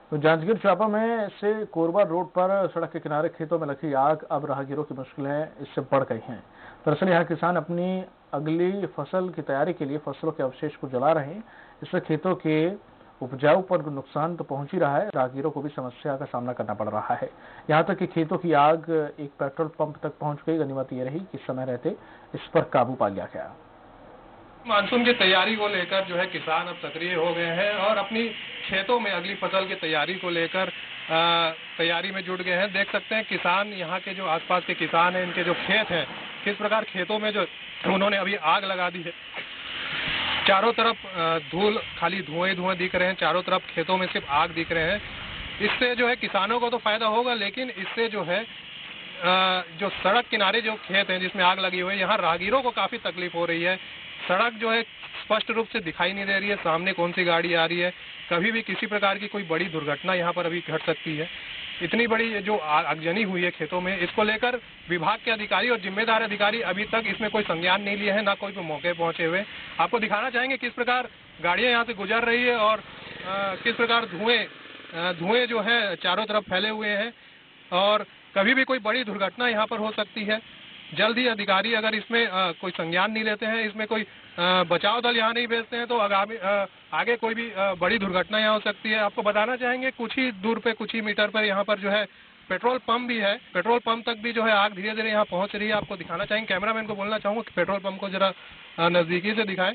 तो जांजगीर चांपा में से कोरबा रोड पर सड़क के किनारे खेतों में लगी आग अब राहगीरों की मुश्किलें इससे बढ़ गई हैं। दरअसल यहाँ किसान अपनी अगली फसल की तैयारी के लिए फसलों के अवशेष को जला रहे हैं। इससे खेतों के उपजाऊ पर नुकसान तो पहुंच ही रहा है, राहगीरों को भी समस्या का सामना करना पड़ रहा है। यहाँ तक कि खेतों की आग एक पेट्रोल पंप तक पहुंच गई। गनीमत ये रही कि समय रहते इस पर काबू पा लिया गया। मानसून की तैयारी को लेकर जो है किसान अब सक्रिय हो गए हैं और अपनी खेतों में अगली फसल की तैयारी को लेकर तैयारी में जुट गए हैं। देख सकते हैं किसान, यहाँ के जो आसपास के किसान हैं, इनके जो खेत हैं, किस प्रकार खेतों में जो उन्होंने अभी आग लगा दी है। चारों तरफ धूल, खाली धुएं दिख रहे हैं, चारों तरफ खेतों में सिर्फ आग दिख रहे हैं। इससे जो है किसानों को तो फायदा होगा, लेकिन इससे जो है जो सड़क किनारे जो खेत हैं जिसमें आग लगी हुई है, यहाँ राहगीरों को काफी तकलीफ हो रही है। सड़क जो है स्पष्ट रूप से दिखाई नहीं दे रही है, सामने कौन सी गाड़ी आ रही है। कभी भी किसी प्रकार की कोई बड़ी दुर्घटना यहाँ पर अभी घट सकती है। इतनी बड़ी जो आगजनी हुई है खेतों में, इसको लेकर विभाग के अधिकारी और जिम्मेदार अधिकारी अभी तक इसमें कोई संज्ञान नहीं लिए हैं, ना कोई मौके पहुंचे हुए। आपको दिखाना चाहेंगे किस प्रकार गाड़ियां यहाँ से गुजर रही है और किस प्रकार धुएं जो है चारों तरफ फैले हुए हैं और कभी भी कोई बड़ी दुर्घटना यहाँ पर हो सकती है। जल्द ही अधिकारी अगर इसमें कोई संज्ञान नहीं लेते हैं, इसमें कोई बचाव दल यहाँ नहीं भेजते हैं, तो आगे कोई भी बड़ी दुर्घटना यहाँ हो सकती है। आपको बताना चाहेंगे कुछ ही दूर पे, कुछ ही मीटर पर यहाँ पर जो है पेट्रोल पंप भी है। पेट्रोल पंप तक भी जो है आग धीरे धीरे यहाँ पहुँच रही है। आपको दिखाना चाहेंगे, कैमरामैन को बोलना चाहूँगा कि पेट्रोल पंप को जरा नजदीकी से दिखाएं।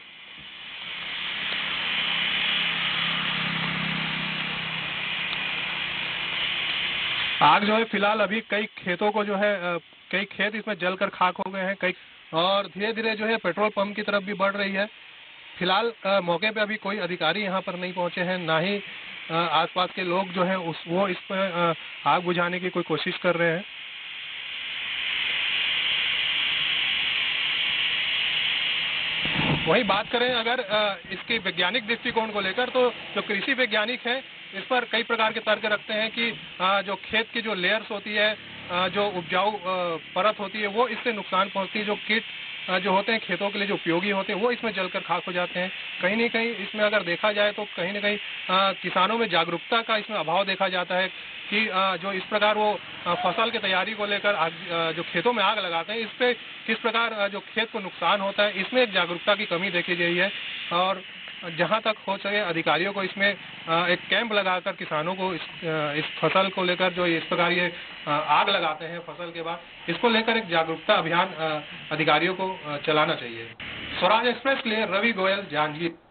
आग जो है फिलहाल अभी कई खेतों को जो है कई खेत इसमें जलकर खाक हो गए हैं, कई और धीरे धीरे जो है पेट्रोल पंप की तरफ भी बढ़ रही है। फिलहाल मौके पे अभी कोई अधिकारी यहाँ पर नहीं पहुंचे हैं, ना ही आसपास के लोग जो हैं वो इस पर आग बुझाने की कोई कोशिश कर रहे हैं। वही बात करें अगर इसकी वैज्ञानिक दृष्टिकोण को लेकर, तो जो कृषि वैज्ञानिक हैं इस पर कई प्रकार के तर्क रखते हैं कि जो खेत की जो लेयर्स होती है, जो उपजाऊ परत होती है, वो इससे नुकसान पहुंचती है। जो कीट जो होते हैं खेतों के लिए जो उपयोगी होते हैं, वो इसमें जलकर खाक हो जाते हैं। कहीं न कहीं इसमें अगर देखा जाए तो कहीं न कहीं किसानों में जागरूकता का इसमें अभाव देखा जाता है कि जो इस प्रकार वो फसल की तैयारी को लेकर जो खेतों में आग लगाते हैं, इस पे किस प्रकार जो खेत को नुकसान होता है, इसमें एक जागरूकता की कमी देखी गई है। और जहां तक हो सके अधिकारियों को इसमें एक कैंप लगाकर किसानों को इस फसल को लेकर जो इस प्रकार ये आग लगाते हैं फसल के बाद, इसको लेकर एक जागरूकता अभियान अधिकारियों को चलाना चाहिए। स्वराज एक्सप्रेस के लिए रवि गोयल, जांजगीर।